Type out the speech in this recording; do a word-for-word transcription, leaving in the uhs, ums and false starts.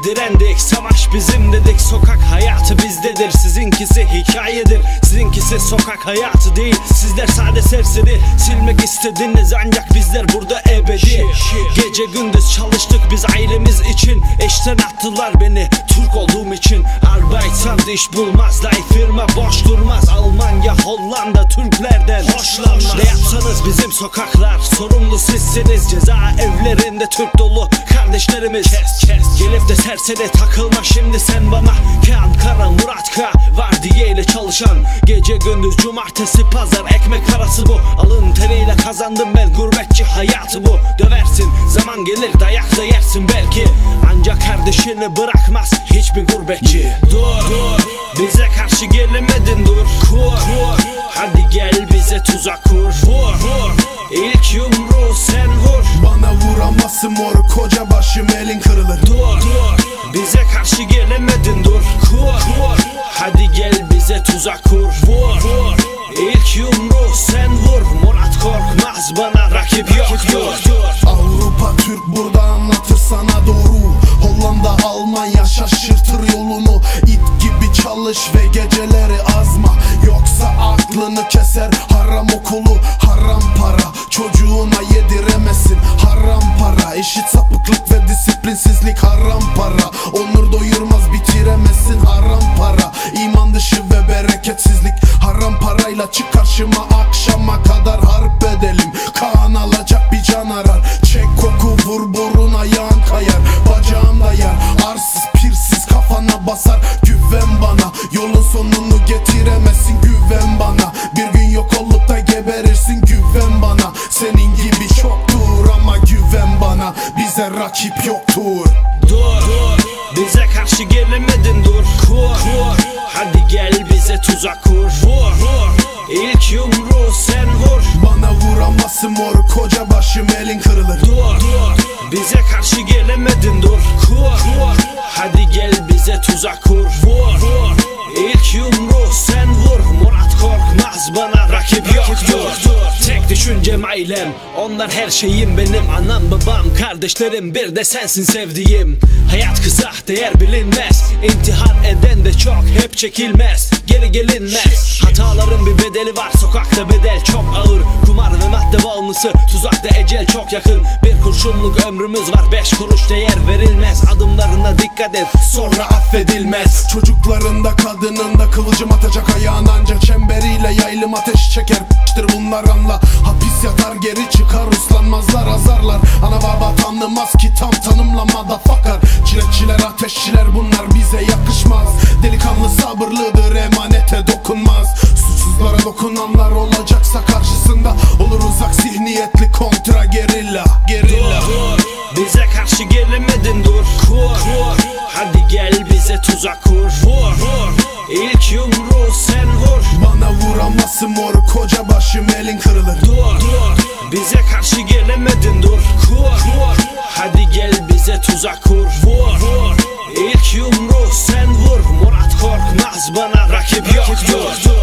direndik, savaş bizim dedik. Sokak hayatı bizdedir, sizinkisi hikayedir. Sizinkisi sokak hayatı değil, sizler sade serseri. Silmek istediniz ancak bizler burada ebedi. Gece gündüz çalıştık biz ailemiz için. Eşten attılar beni Türk olduğum için. Arbeitsand iş bulmaz, lay firma boş durmaz. Almanya, Hollanda Türklerden hoşlanmaz. Ne yapsanız bizim sokaklar, sorumlu sizsiniz. Ceza evlerinde Türk dolu kardeşlerimiz. Kes kes gelip de serseri takılma şimdi sen bana. Kaan Kara, Murat K var diyeyle çalışan. Gece gündüz cumartesi pazar ekmek parası bu. Alın teriyle kazandım ben gurbetçi hayatı bu. Döversin zaman gelir dayak da yersin belki. Ancak kardeşini bırakmaz hiçbir gurbetçi. Dur dur bize karşı gelemedin dur. Kur kur hadi gel bize tuzak kur. Vur vur ilk yumruğu sen vur. Bana vuramazsın mor koca başım elin kırılır. Dur dur bize karşı gelemedin dur. Kur kur hadi gel bize tuzak kur. Vur vur ilk yumruğu sen vur. Murat korkmaz bana rakip yoktur. Avrupa Türk burada anlatır sana doğru. Hollanda Almanya şaşırtır yolunu. İt gibi çalış ve geceleri azma, yoksa aklını keser haram okulu. Haram para çocuğuna yediremezsin, haram para. Eşit sapıklık ve disiplinsizlik haram para. Onur doyurmaz bitiremezsin haram para. İman dışı ve bereketsizlik haram parayla. Çık karşıma akşama kadar harp edelim. Kan alacak bir can arar. Çek koku vur burun ayağın kayar. Bacağım da yer arsız pirsiz kafana basar. Güven bana yolun sonunu getiremezsin. Güven bana bir gün yok olup da geberirsin. Güven bana senin gibi çoktur ama güven bana bize rakip yoktur. Dur dur bize karşı gelemedin dur. Kur kur hadi gel bize tuzak kur. Vur vur ilk yumruğu sen vur. Bana vuramazsın mor koca başım elin kırılır. Dur dur bize karşı gelemedin dur. Kur kur hadi gel bize tuzak kur. Vur vur ilk yumruğu sen vur. Murat korkmaz bana rakip yoktur. Tek düşüncem ailem, onlar her şeyim benim. Anam babam kardeşlerim bir de sensin sevdiğim. Hayat kısa değer bilinmez, İntihar eden de çok hep çekilmez. Geri gelinmez, hataların bir bedeli var. Sokakta bedel çok ağır, kumar ve madde bağımlısı. Tuzakta ecel çok yakın. Bir kurşunluk ömrümüz var, beş kuruş değer verilmez. Adımlarına dikkat et sonra affedilmez. Çocuklarında kadınında kılıcım atacak ayağın ancak çemberiyle yaylım ateş çeker. Bunlar anla hapis yatar geri çıkar. Uslanmazlar azarlar, ana baba tanımaz ki tam tanımlamada fakar. Çiletçiler ateşçiler bunlar bize yakışmaz. Delikanlı sabırlıdır emanete dokunmaz. Suçsuzlara dokunanlar olacaksa karşısında olur uzak zihniyetli kontra gerilla. Gerilla. Dur, dur. Bize karşı gelemedin dur. Kur kur hadi gel bize tuzak kur. Vur vur ilk yumruğu sen vur. Bana vuramazsın mor koca başım elin kırılır. Dur dur bize karşı gelemedin dur. Kur kur hadi gel bize tuzak kur. Vur vur ilk yumruğu sen vur. Murat korkmaz bana rakip yoktur.